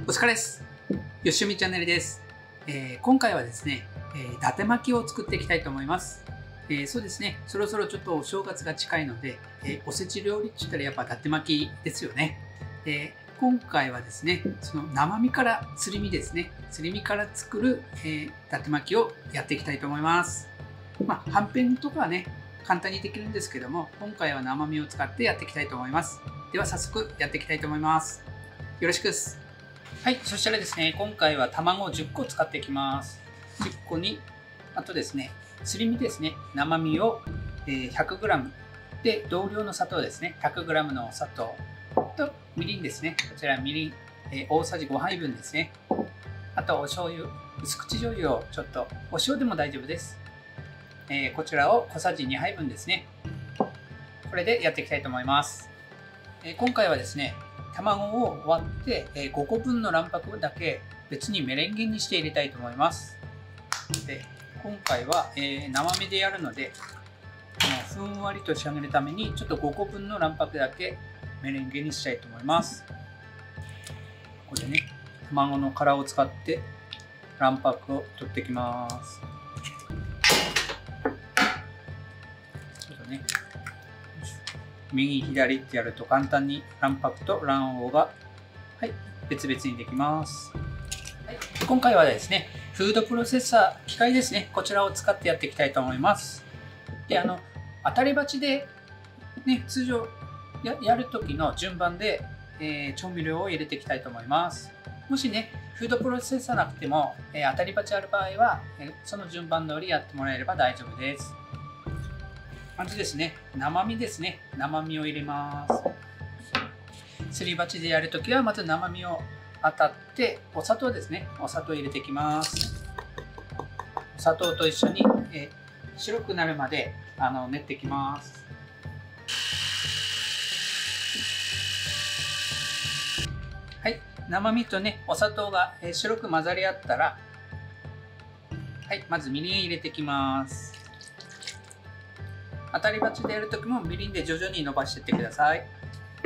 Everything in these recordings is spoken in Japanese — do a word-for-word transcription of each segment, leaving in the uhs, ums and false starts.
お疲れです。よしおみチャンネルです。えー、今回はですね、えー、伊達巻きを作っていきたいと思います。えー、そうですね、そろそろちょっとお正月が近いので、えー、おせち料理って言ったらやっぱ伊達巻きですよね。で、今回はですね、その生身からすり身ですね、すり身から作る、えー、伊達巻きをやっていきたいと思います。まあ、はんぺんとかはね、簡単にできるんですけども、今回は生身を使ってやっていきたいと思います。では早速やっていきたいと思います。よろしくです。はい、そしたらですね、今回は卵をじゅっこ使っていきます。じゅっこに、あとですね、すり身ですね、生身を ひゃくグラム で、同量の砂糖ですね、ひゃくグラム の砂糖とみりんですね、こちらみりん、えー、大さじごはいぶんですね。あとお醤油、薄口醤油をちょっと、お塩でも大丈夫です。えー、こちらを小さじにはいぶんですね。これでやっていきたいと思います。えー、今回はですね、卵を割ってごこぶんの卵白だけ別にメレンゲにして入れたいと思います。で今回は、えー、生身でやるのでふんわりと仕上げるためにちょっとごこぶんの卵白だけメレンゲにしたいと思います。ここでね、卵の殻を使って卵白を取ってきます。ちょっとね、右左ってやると簡単に卵白と卵黄が、はい、別々にできます。はい、今回はですね、フードプロセッサー、機械ですね、こちらを使ってやっていきたいと思います。で、あの、当たり鉢で、ね、通常 や, やるときの順番で、えー、調味料を入れていきたいと思います。もしね、フードプロセッサーなくても、えー、当たり鉢ある場合は、えー、その順番通りやってもらえれば大丈夫です。まずですね、生身ですね。生身を入れます。すり鉢でやるときは、まず生身を当たって、お砂糖ですね。お砂糖入れていきます。お砂糖と一緒に、え白くなるまであの練っていきます。はい、生身とね、お砂糖が白く混ざり合ったら、はい、まずみりん入れていきます。当たり鉢でやるときもみりんで徐々に伸ばしていってください。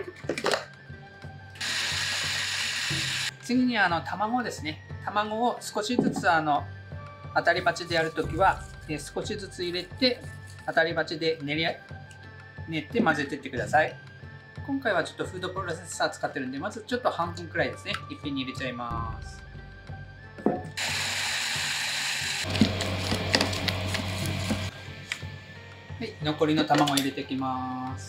次にあの卵ですね。卵を少しずつあの当たり鉢でやるときは少しずつ入れて当たり鉢で練り練って混ぜていってください。今回はちょっとフードプロセッサー使ってるんで、まずちょっと半分くらいですね。いっぺんに入れちゃいます。はい、残りの卵入れていきます。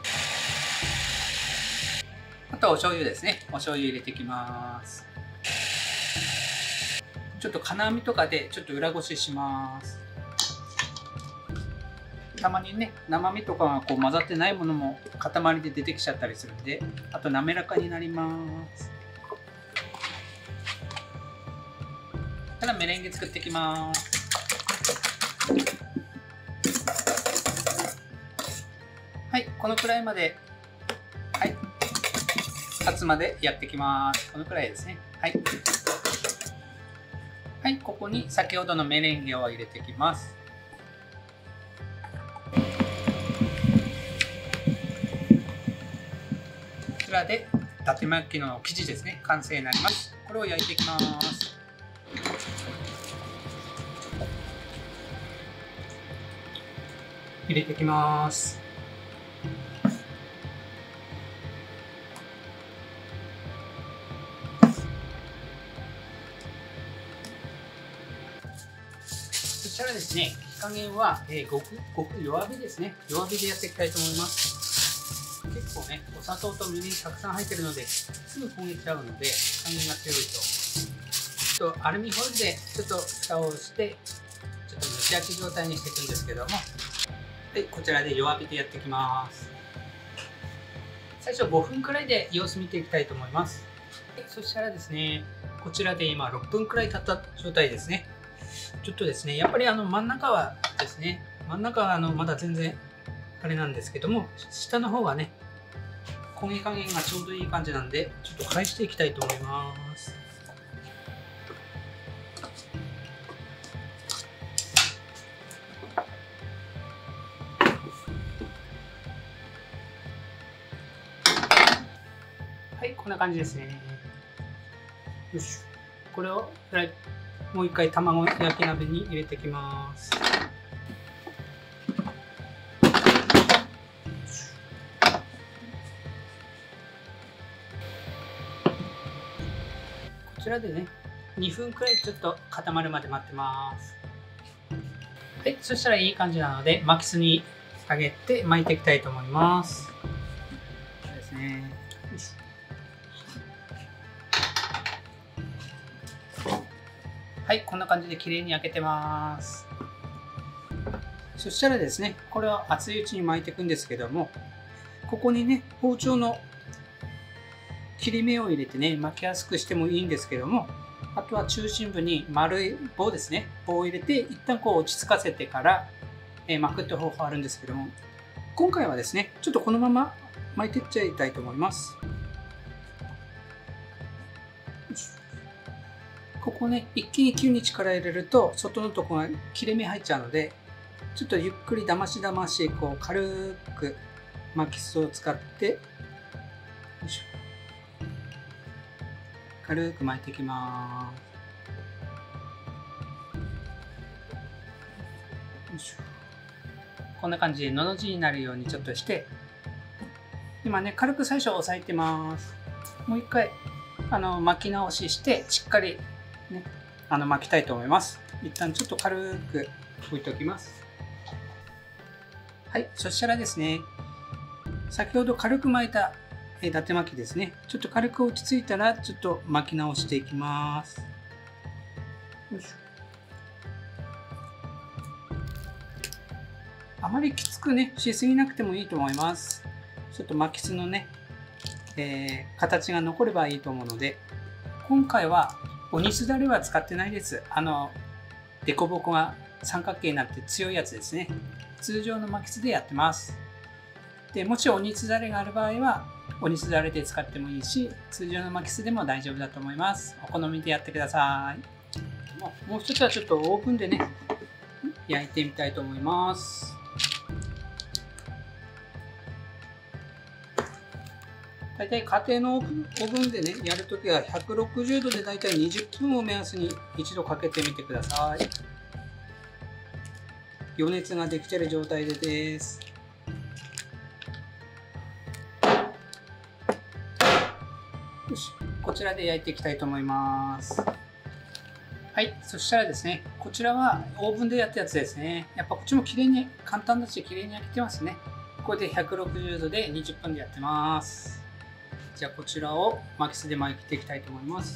あとお醤油ですね。お醤油入れていきます。ちょっと金網とかでちょっと裏ごしします。たまにね、生身とかがこう混ざってないものも塊で出てきちゃったりするんで、あと滑らかになります。ただメレンゲ作っていきます。はい、このくらいまで、はい、立つまでやっていきます。このくらいですね。はい。はい、ここに先ほどのメレンゲを入れていきます。こちらで伊達巻きの生地ですね、完成になります。これを焼いていきます。入れていきます。そしたらですね、火加減は、えー、ごくごく弱火ですね。弱火でやっていきたいと思います。結構ね、お砂糖とみりんたくさん入ってるので、すぐ焦げちゃうので、加減が強いと。ちょっとアルミホイルでちょっと蓋をして、ちょっと蒸し焼き状態にしていくんですけども、はい、こちらで弱火でやっていきます。最初ごふんくらいで様子見ていきたいと思います。はい、そしたらですね、こちらで今ろっぷんくらい経った状態ですね。ちょっとですね、やっぱりあの真ん中はですね、真ん中はあのまだ全然あれなんですけども、下の方がね、焦げ加減がちょうどいい感じなんで、ちょっと返していきたいと思います。はい、こんな感じですね。 よし。これをフライもう一回卵焼き鍋に入れていきます。こちらでね、にふんくらいちょっと固まるまで待ってます。はい、そしたらいい感じなので巻きすに上げて巻いていきたいと思います。そうですね。はい、こんな感じで綺麗に焼けてます。そしたらですね、これは熱いうちに巻いていくんですけども、ここにね、包丁の切り目を入れてね、巻きやすくしてもいいんですけども、あとは中心部に丸い棒ですね、棒を入れて一旦こう落ち着かせてから、えー、巻くって方法あるんですけども、今回はですね、ちょっとこのまま巻いていっちゃいたいと思います。ここね、一気に急に力入れると外のところが切れ目入っちゃうので、ちょっとゆっくりだましだましこう軽く巻きすを使ってよいしょ、軽く巻いていきます。よいしょ、こんな感じでのの字になるようにちょっとして、今ね軽く最初押さえてます。もう一回あの巻き直ししてしっかりね、あの巻きたいと思います。一旦ちょっと軽く置いておきます。はい、そしたらですね、先ほど軽く巻いた伊達巻きですね、ちょっと軽く落ち着いたらちょっと巻き直していきます。よいしょ。あまりきつくねしすぎなくてもいいと思います。ちょっと巻きすのね、えー、形が残ればいいと思うので、今回は鬼すだれは使ってないです。あの凸凹が三角形になって強いやつですね。通常の巻きすでやってます。でもし鬼すだれがある場合は鬼すだれで使ってもいいし、通常の巻きすでも大丈夫だと思います。お好みでやってください。もう一つはちょっとオーブンでね焼いてみたいと思います。大体家庭のオーブンでねやるときはひゃくろくじゅうどで大体にじゅっぷんを目安に一度かけてみてください。余熱ができている状態でです。よし、こちらで焼いていきたいと思います。はい、そしたらですね、こちらはオーブンでやったやつですね。やっぱこっちも綺麗に簡単だし綺麗に焼けてますね。これでひゃくろくじゅうどでにじゅっぷんでやってます。じゃあこちらを巻きすで巻いていきたいと思います。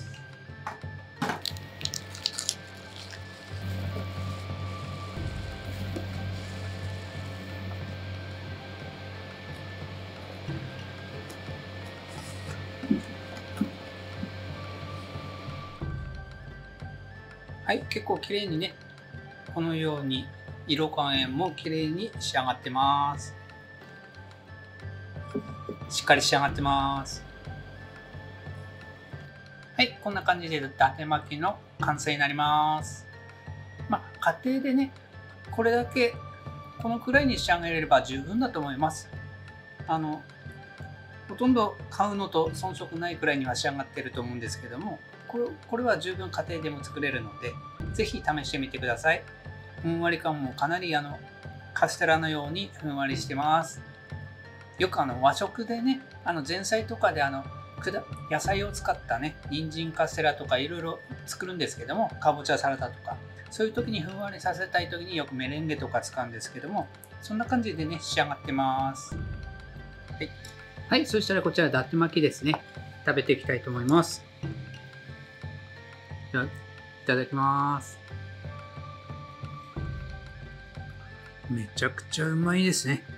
はい、結構綺麗にね、このように色加減も綺麗に仕上がってます。しっかり仕上がってます。はい、こんな感じで伊達巻きの完成になります。まあ、家庭でね、これだけ、このくらいに仕上げれれば十分だと思います。あの、ほとんど買うのと遜色ないくらいには仕上がってると思うんですけども、これ、これは十分家庭でも作れるので、ぜひ試してみてください。ふんわり感もかなりあの、カステラのようにふんわりしてます。よくあの和食でね、あの前菜とかであの、野菜を使ったね、人参カステラとかいろいろ作るんですけども、かぼちゃサラダとか、そういう時にふんわりさせたい時によくメレンゲとか使うんですけども、そんな感じでね、仕上がってます。はい、はい、そしたらこちら伊達巻きですね、食べていきたいと思います。では、いただきます。めちゃくちゃうまいですね。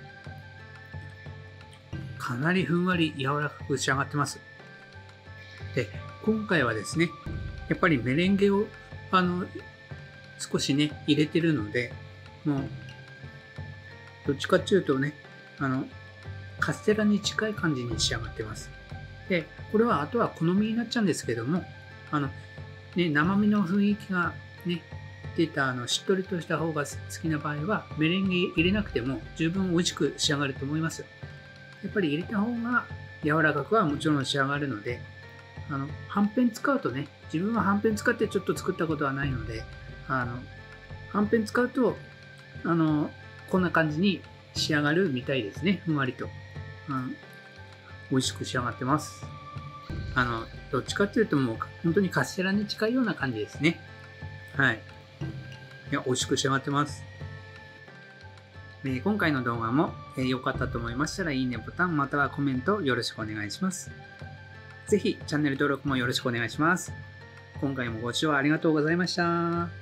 かなりふんわり柔らかく仕上がってます。で、今回はですね、やっぱりメレンゲをあの少しね入れてるので、もうどっちかっていうとね、あのカステラに近い感じに仕上がってます。で、これはあとは好みになっちゃうんですけども、あのね、生身の雰囲気がね出たあのしっとりとした方が好きな場合はメレンゲ入れなくても十分美味しく仕上がると思います。やっぱり入れた方が柔らかくはもちろん仕上がるので、 あの、はんぺん使うとね、自分ははんぺん使ってちょっと作ったことはないので、あの、はんぺん使うと、あの、こんな感じに仕上がるみたいですね、ふんわりと。うん、美味しく仕上がってます。あの、どっちかっていうともう本当にカステラに近いような感じですね。はい。いや、美味しく仕上がってます。えー、今回の動画も良、えー、かったと思いましたら、いいねボタンまたはコメントよろしくお願いします。ぜひチャンネル登録もよろしくお願いします。今回もご視聴ありがとうございました。